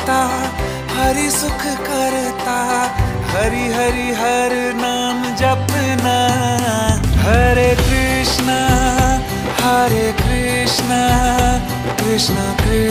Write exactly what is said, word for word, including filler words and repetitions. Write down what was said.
गाता, हरि सुख करता, हरि हरि हर नाम जपना। हरे कृष्णा हरे कृष्णा कृष्णा कृष्ण